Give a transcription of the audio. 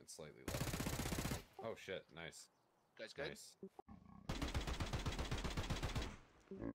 and slightly left. Oh shit, nice. Guys good? Nice.